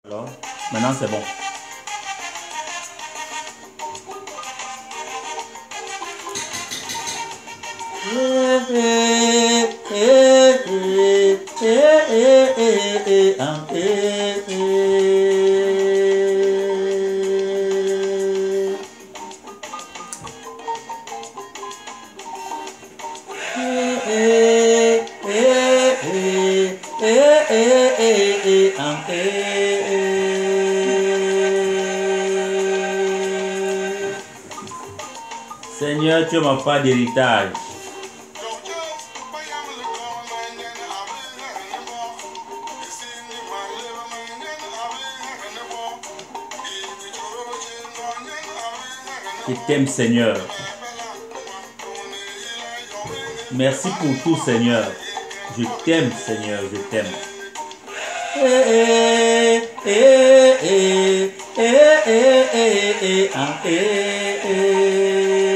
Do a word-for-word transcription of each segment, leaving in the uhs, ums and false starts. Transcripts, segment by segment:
Alors, maintenant c'est bon. Seigneur, tu m'as pas d'héritage. Je t'aime, Seigneur. Merci pour tout, Seigneur. Je t'aime, Seigneur, je t'aime. Eh, eh, eh, eh, eh, eh, eh, eh, ah, eh, eh.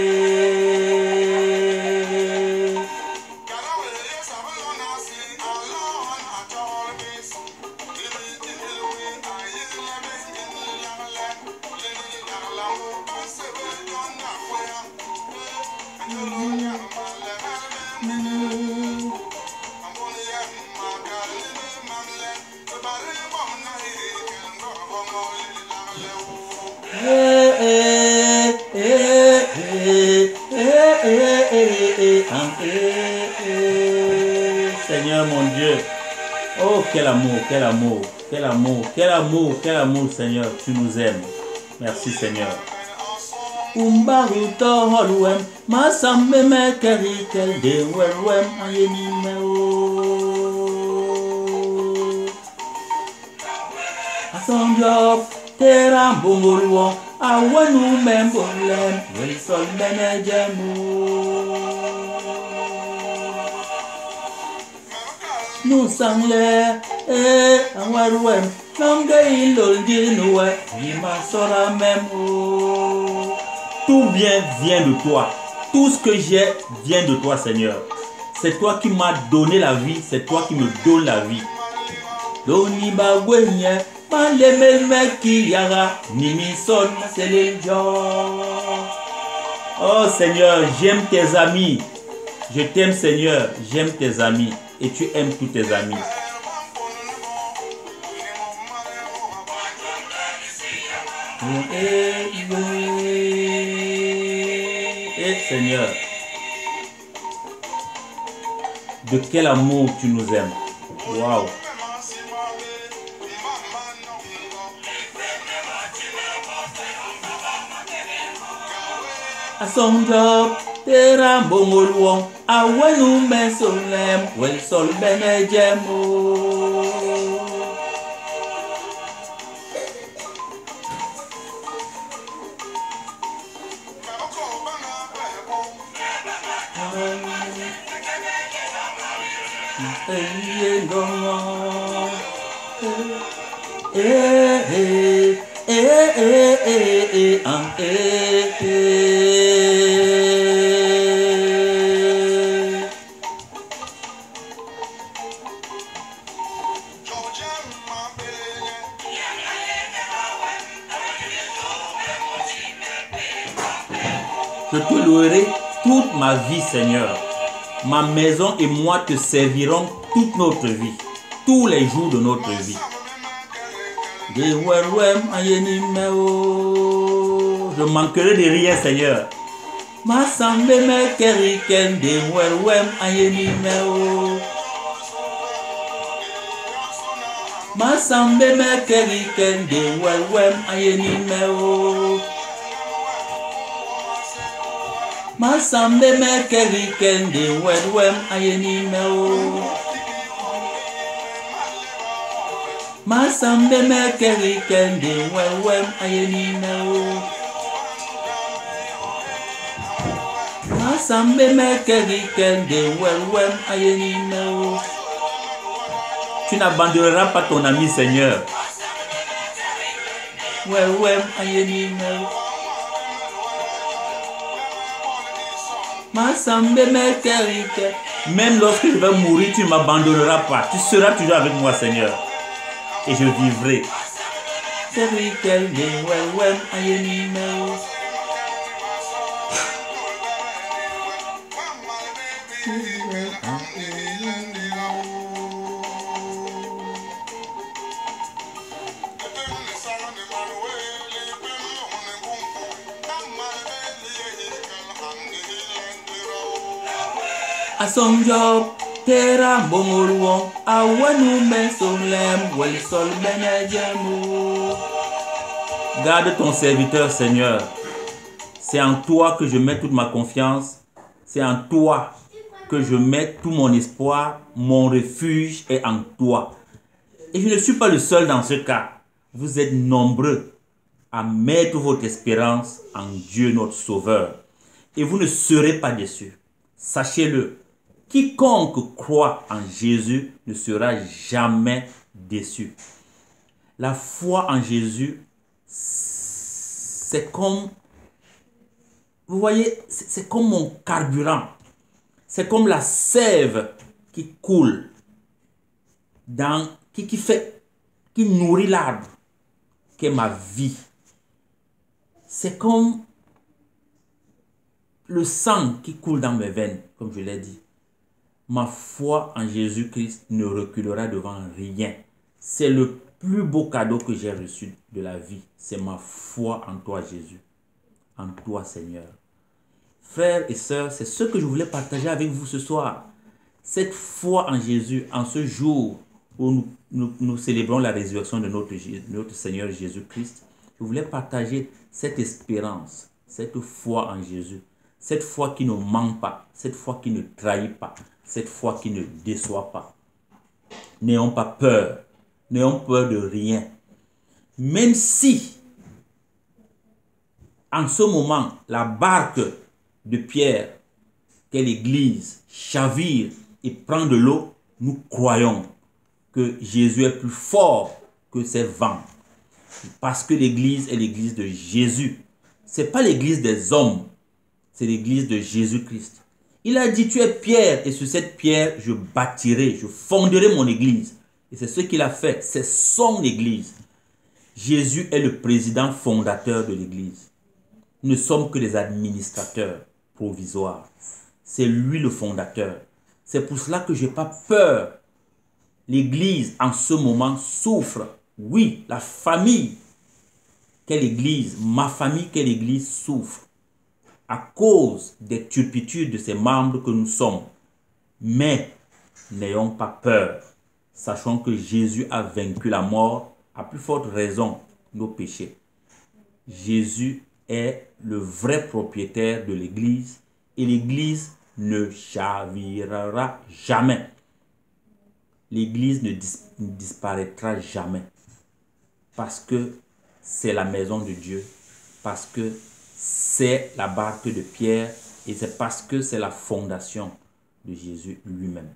Seigneur mon Dieu, oh quel amour, quel amour, quel amour, quel amour, quel amour, Seigneur, tu nous aimes. Merci Seigneur. Umbaruto holwem, masambe me kerikel de welwem ayeni me o. Asonjop tera bongolwo, awenu membolem, welsol benejemu. Nous sangle eh anwarwem, namge iloldi noue, yima sora memo. Tout bien vient de toi. Tout ce que j'ai vient de toi, Seigneur. C'est toi qui m'as donné la vie. C'est toi qui me donne la vie. Oh Seigneur, j'aime tes amis. Je t'aime, Seigneur. J'aime tes amis. Et tu aimes tous tes amis. Seigneur, de quel amour tu nous aimes. Waouh. Asonjo tera bongolwon awenu mesolem wel sol benejemo. Je te louerai toute ma vie, Seigneur. Ma maison et moi te servirons toute notre vie, tous les jours de notre vie. Je manquerai de rien, Seigneur. Masambe me keriken de wedwem ayeni meo. Masambe me keriken de wedwem ayeni meo. Masambe me keriken de wedwem ayeni meo. Tu n'abandonneras pas ton ami, Seigneur. Wedwem ayeni meo. Même lorsque je vais mourir, tu ne m'abandonneras pas. Tu seras toujours avec moi, Seigneur. Et je vivrai. Terry Kelly, well, well, I am emails. A son job, terra bomoluon, a wanu men solem, wel sol benejemo. Garde ton serviteur, Seigneur. C'est en toi que je mets toute ma confiance. C'est en toi que je mets tout mon espoir. Mon refuge est en toi. Et je ne suis pas le seul dans ce cas. Vous êtes nombreux à mettre votre espérance en Dieu notre Sauveur. Et vous ne serez pas déçus. Sachez-le, quiconque croit en Jésus ne sera jamais déçu. La foi en Jésus, c'est comme, vous voyez, c'est comme mon carburant. C'est comme la sève qui coule, dans, qui, qui, fait, qui nourrit l'arbre, qui est ma vie. C'est comme le sang qui coule dans mes veines, comme je l'ai dit. Ma foi en Jésus-Christ ne reculera devant rien. C'est le plus beau cadeau que j'ai reçu de la vie. C'est ma foi en toi, Jésus. En toi, Seigneur. Frères et sœurs, c'est ce que je voulais partager avec vous ce soir. Cette foi en Jésus, en ce jour où nous, nous, nous célébrons la résurrection de notre, notre Seigneur Jésus-Christ, je voulais partager cette espérance, cette foi en Jésus. Cette foi qui ne ment pas, cette foi qui ne trahit pas, cette foi qui ne déçoit pas. N'ayons pas peur, n'ayons peur de rien. Même si, en ce moment, la barque de Pierre, qu'est l'Église, chavire et prend de l'eau, nous croyons que Jésus est plus fort que ces vents. Parce que l'Église est l'Église de Jésus. Ce n'est pas l'Église des hommes, c'est l'Église de Jésus-Christ. Il a dit, tu es Pierre, et sur cette pierre, je bâtirai, je fonderai mon Église. Et c'est ce qu'il a fait, c'est son Église. Jésus est le président fondateur de l'Église. Nous ne sommes que des administrateurs provisoires. C'est lui le fondateur. C'est pour cela que je n'ai pas peur. L'Église, en ce moment, souffre. Oui, la famille, quelle Église, ma famille, quelle Église souffre à cause des turpitudes de ses membres que nous sommes. Mais n'ayons pas peur. Sachons que Jésus a vaincu la mort, à plus forte raison nos péchés. Jésus est le vrai propriétaire de l'Église et l'Église ne chavirera jamais. L'Église ne, dis ne disparaîtra jamais parce que c'est la maison de Dieu, parce que c'est la barque de Pierre et c'est parce que c'est la fondation de Jésus lui-même.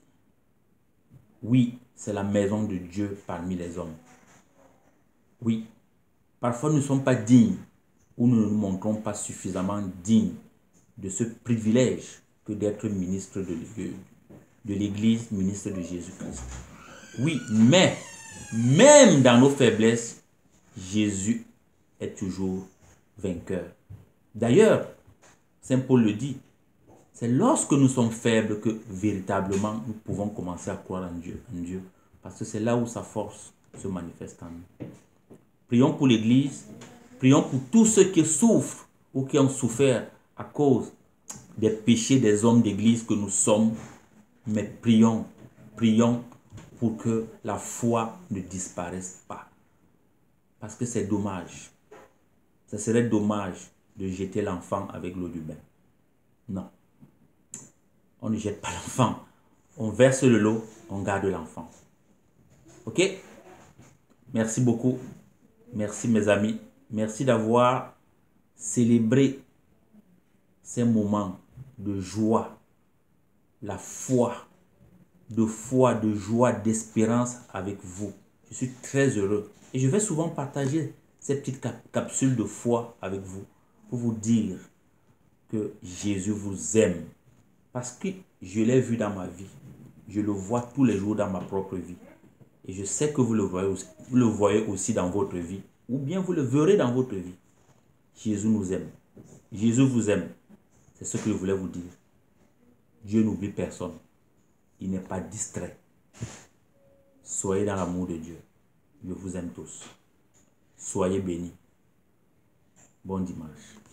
Oui, c'est la maison de Dieu parmi les hommes. Oui, parfois nous ne sommes pas dignes ou nous ne nous montrons pas suffisamment dignes de ce privilège que d'être ministre de, de, de l'Église, ministre de Jésus-Christ. Oui, mais même dans nos faiblesses, Jésus est toujours vainqueur. D'ailleurs, Saint Paul le dit, c'est lorsque nous sommes faibles que véritablement nous pouvons commencer à croire en Dieu, en Dieu, parce que c'est là où sa force se manifeste en nous. Prions pour l'Église, prions pour tous ceux qui souffrent ou qui ont souffert à cause des péchés des hommes d'Église que nous sommes, mais prions, prions pour que la foi ne disparaisse pas. Parce que c'est dommage. Ce serait dommage de jeter l'enfant avec l'eau du bain. Non. On ne jette pas l'enfant. On verse le lot, on garde l'enfant. Ok? Merci beaucoup. Merci mes amis. Merci d'avoir célébré ces moments de joie, la foi, de foi, de joie, d'espérance avec vous. Je suis très heureux. Et je vais souvent partager ces petites cap capsules de foi avec vous pour vous dire que Jésus vous aime. Parce que je l'ai vu dans ma vie. Je le vois tous les jours dans ma propre vie. Et je sais que vous le voyez aussi, vous le voyez aussi dans votre vie, ou bien vous le verrez dans votre vie. Jésus nous aime. Jésus vous aime. C'est ce que je voulais vous dire. Dieu n'oublie personne. Il n'est pas distrait. Soyez dans l'amour de Dieu. Je vous aime tous. Soyez bénis. Bon dimanche.